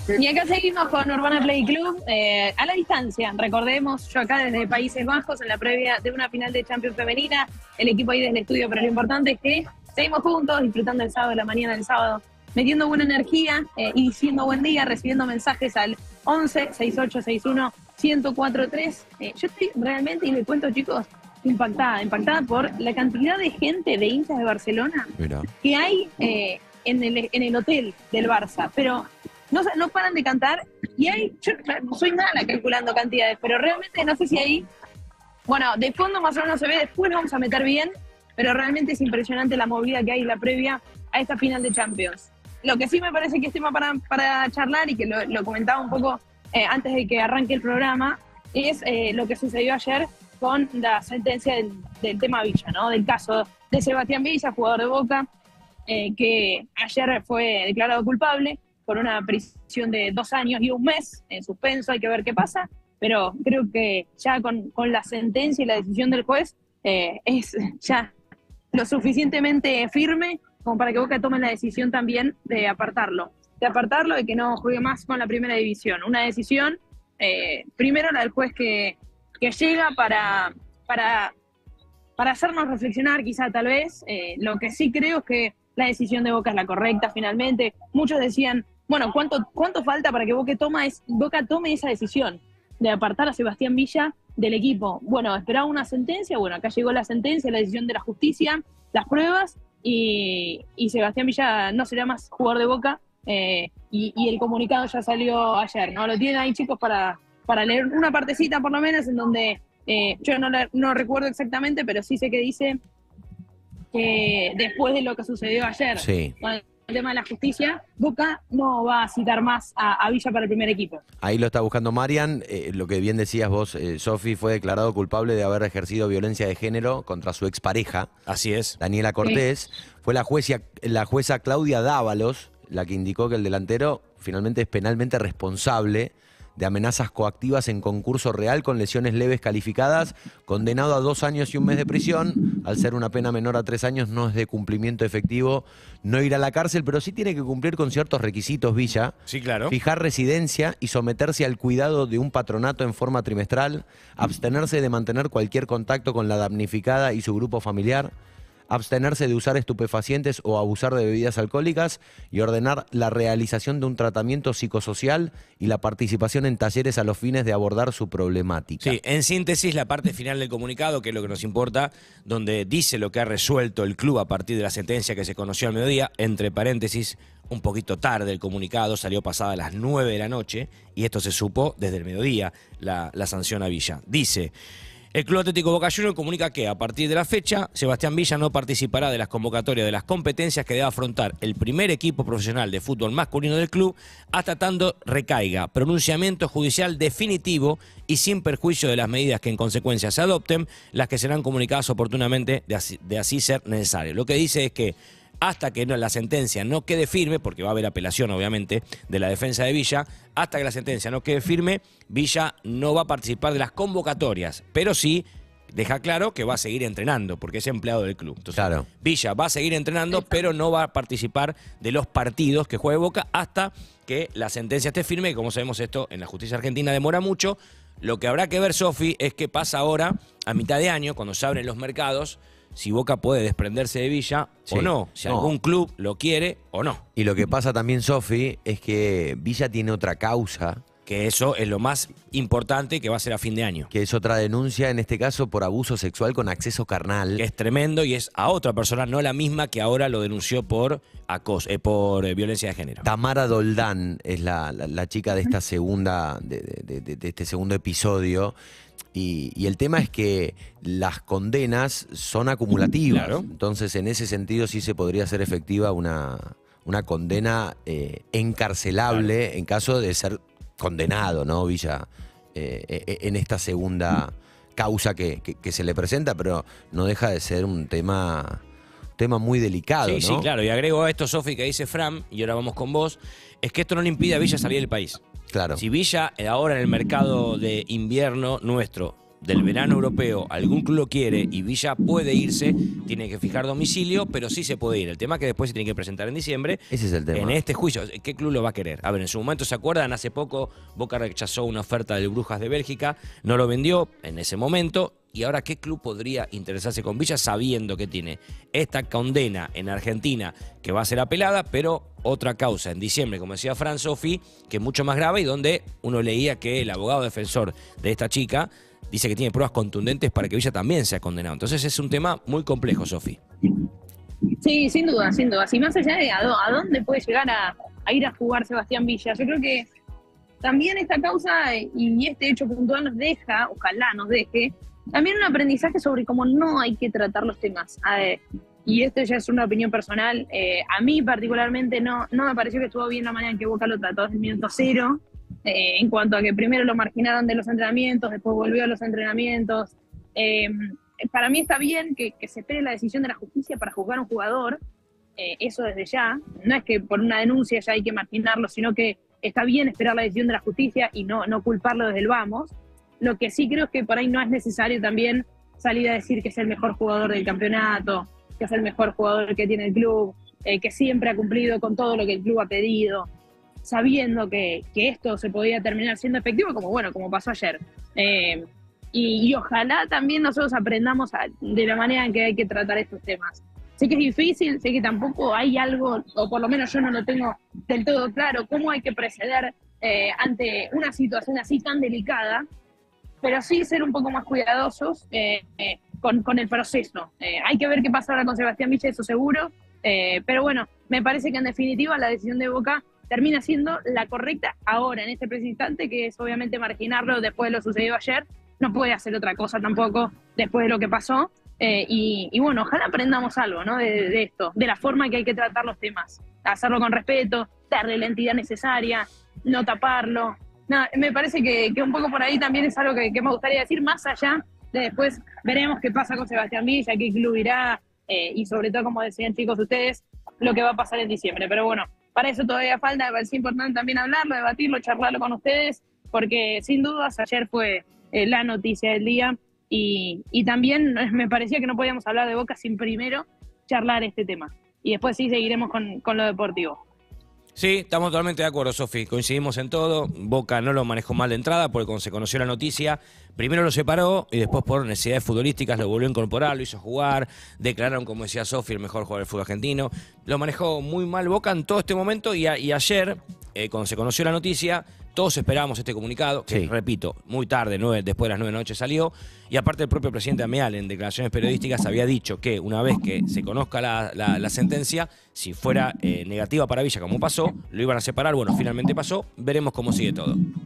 Y acá seguimos con Urbana Play Club, a la distancia, recordemos, yo acá desde Países Bajos, en la previa de una final de Champions femenina, el equipo ahí desde el estudio, pero lo importante es que seguimos juntos, disfrutando el sábado, la mañana del sábado, metiendo buena energía y diciendo buen día, recibiendo mensajes al 11 6861 1043. Yo estoy realmente, y les cuento, chicos, impactada por la cantidad de gente de hinchas de Barcelona. Mira, que hay en el hotel del Barça, pero no paran de cantar, y yo soy mala calculando cantidades, pero realmente no sé si ahí, bueno, de fondo más o menos se ve, después lo vamos a meter bien, pero realmente es impresionante la movida que hay en la previa a esta final de Champions. Lo que sí me parece que es tema para charlar, y que lo comentaba un poco antes de que arranque el programa, es lo que sucedió ayer con la sentencia del tema Villa, ¿no? Del caso de Sebastián Villa, jugador de Boca, que ayer fue declarado culpable por una prisión de 2 años y 1 mes en suspenso. Hay que ver qué pasa, pero creo que ya con la sentencia y la decisión del juez es ya lo suficientemente firme como para que Boca tome la decisión también de apartarlo, de que no juegue más con la primera división. Una decisión, primero la del juez que llega para hacernos reflexionar, quizá tal vez. Lo que sí creo es que la decisión de Boca es la correcta finalmente. Muchos decían, bueno, ¿cuánto falta para que Boca tome esa decisión de apartar a Sebastián Villa del equipo? Bueno, esperaba una sentencia, bueno, acá llegó la sentencia, la decisión de la justicia, las pruebas, y Sebastián Villa no será más jugador de Boca, y el comunicado ya salió ayer, ¿no? Lo tienen ahí, chicos, para leer una partecita por lo menos, en donde yo no recuerdo exactamente, pero sí sé que dice que después de lo que sucedió ayer, sí, con el tema de la justicia, Boca no va a citar más a Villa para el primer equipo. Ahí lo está buscando Marian. Lo que bien decías vos, Sofi, fue declarado culpable de haber ejercido violencia de género contra su expareja. Así es. Daniela Cortés. Sí. Fue la jueza Claudia Dávalos la que indicó que el delantero finalmente es penalmente responsable de amenazas coactivas en concurso real con lesiones leves calificadas, condenado a 2 años y 1 mes de prisión. Al ser una pena menor a 3 años, no es de cumplimiento efectivo, no ir a la cárcel, pero sí tiene que cumplir con ciertos requisitos, Villa. Sí, claro. Fijar residencia y someterse al cuidado de un patronato en forma trimestral, abstenerse de mantener cualquier contacto con la damnificada y su grupo familiar, abstenerse de usar estupefacientes o abusar de bebidas alcohólicas, y ordenar la realización de un tratamiento psicosocial y la participación en talleres a los fines de abordar su problemática. Sí, en síntesis, la parte final del comunicado, que es lo que nos importa, donde dice lo que ha resuelto el club a partir de la sentencia que se conoció al mediodía, entre paréntesis, un poquito tarde el comunicado, salió pasada las 9 de la noche, y esto se supo desde el mediodía, la sanción a Villa. Dice: el Club Atlético Boca Juniors comunica que a partir de la fecha, Sebastián Villa no participará de las convocatorias de las competencias que debe afrontar el primer equipo profesional de fútbol masculino del club, hasta tanto recaiga pronunciamiento judicial definitivo y sin perjuicio de las medidas que en consecuencia se adopten, las que serán comunicadas oportunamente de así ser necesario. Lo que dice es que hasta que la sentencia no quede firme, porque va a haber apelación obviamente de la defensa de Villa, hasta que la sentencia no quede firme, Villa no va a participar de las convocatorias, pero sí deja claro que va a seguir entrenando, porque es empleado del club. Entonces, claro, Villa va a seguir entrenando, pero no va a participar de los partidos que juegue Boca hasta que la sentencia esté firme, y como sabemos, esto en la justicia argentina demora mucho. Lo que habrá que ver, Sofi, es qué pasa ahora, a mitad de año, cuando se abren los mercados, si Boca puede desprenderse de Villa, sí, o no, si algún club lo quiere o no. Y lo que pasa también, Sofi, es que Villa tiene otra causa. Que eso es lo más importante, que va a ser a fin de año. Que es otra denuncia, en este caso por abuso sexual con acceso carnal. Que es tremendo, y es a otra persona, no la misma que ahora lo denunció por violencia de género. Tamara Doldán es la chica de esta segunda, de este segundo episodio. Y el tema es que las condenas son acumulativas. Claro. Entonces, en ese sentido, sí se podría hacer efectiva una condena encarcelable, claro, en caso de ser condenado, ¿no, Villa? En esta segunda causa que se le presenta, pero no deja de ser un tema muy delicado, sí, ¿no? Sí, claro. Y agrego a esto, Sofi, que dice Fran, y ahora vamos con vos, es que esto no le impide a Villa salir del país. Claro. Si Villa ahora en el mercado de invierno nuestro del verano europeo algún club lo quiere y Villa puede irse, tiene que fijar domicilio, pero sí se puede ir. El tema es que después se tiene que presentar en diciembre. Ese es el tema. En este juicio, ¿qué club lo va a querer? A ver, en su momento, ¿se acuerdan? Hace poco Boca rechazó una oferta del Brujas de Bélgica, no lo vendió en ese momento. Y ahora, ¿qué club podría interesarse con Villa sabiendo que tiene esta condena en Argentina que va a ser apelada, pero otra causa en diciembre, como decía Fran Sofi, que es mucho más grave y donde uno leía que el abogado defensor de esta chica dice que tiene pruebas contundentes para que Villa también sea condenado? Entonces es un tema muy complejo, Sofi. Sí, sin duda, sin duda. Y más allá de a dónde puede llegar a ir a jugar Sebastián Villa, yo creo que también esta causa y este hecho puntual nos deja, ojalá nos deje, también un aprendizaje sobre cómo no hay que tratar los temas. Y esto ya es una opinión personal. A mí particularmente no me pareció que estuvo bien la manera en que Boca lo trató desde el minuto cero, en cuanto a que primero lo marginaron de los entrenamientos, después volvió a los entrenamientos. Para mí está bien que se espere la decisión de la justicia para juzgar a un jugador, eso desde ya. No es que por una denuncia ya hay que marginarlo, sino que está bien esperar la decisión de la justicia y no culparlo desde el vamos. Lo que sí creo es que por ahí no es necesario también salir a decir que es el mejor jugador del campeonato, que es el mejor jugador que tiene el club, que siempre ha cumplido con todo lo que el club ha pedido, sabiendo que esto se podía terminar siendo efectivo, como pasó ayer. Y ojalá también nosotros aprendamos de la manera en que hay que tratar estos temas. Sé que es difícil, sé que tampoco hay algo, o por lo menos yo no lo tengo del todo claro, cómo hay que proceder ante una situación así tan delicada, pero sí ser un poco más cuidadosos con el proceso. Hay que ver qué pasa ahora con Sebastián Villa, eso seguro, pero bueno, me parece que en definitiva la decisión de Boca termina siendo la correcta ahora, en este preciso instante, que es obviamente marginarlo después de lo sucedido ayer. No puede hacer otra cosa tampoco después de lo que pasó. Y bueno, ojalá aprendamos algo, ¿no? de esto, de la forma que hay que tratar los temas. Hacerlo con respeto, darle la entidad necesaria, no taparlo. No, me parece que un poco por ahí también es algo que me gustaría decir, más allá de después veremos qué pasa con Sebastián Villa, qué club irá, y sobre todo, como decían chicos ustedes, lo que va a pasar en diciembre. Pero bueno, para eso todavía falta, me parece importante también hablarlo, debatirlo, charlarlo con ustedes, porque sin dudas ayer fue la noticia del día y también me parecía que no podíamos hablar de Boca sin primero charlar este tema. Y después sí seguiremos con lo deportivo. Sí, estamos totalmente de acuerdo, Sofi. Coincidimos en todo. Boca no lo manejó mal de entrada porque cuando se conoció la noticia, primero lo separó y después por necesidades futbolísticas lo volvió a incorporar, lo hizo jugar. Declararon, como decía Sofi, el mejor jugador del fútbol argentino. Lo manejó muy mal Boca en todo este momento y ayer, cuando se conoció la noticia, todos esperábamos este comunicado, que repito, muy tarde, después de las 9 de la noche salió, y aparte el propio presidente Ameal en declaraciones periodísticas había dicho que una vez que se conozca la sentencia, si fuera negativa para Villa como pasó, lo iban a separar. Bueno, finalmente pasó, veremos cómo sigue todo.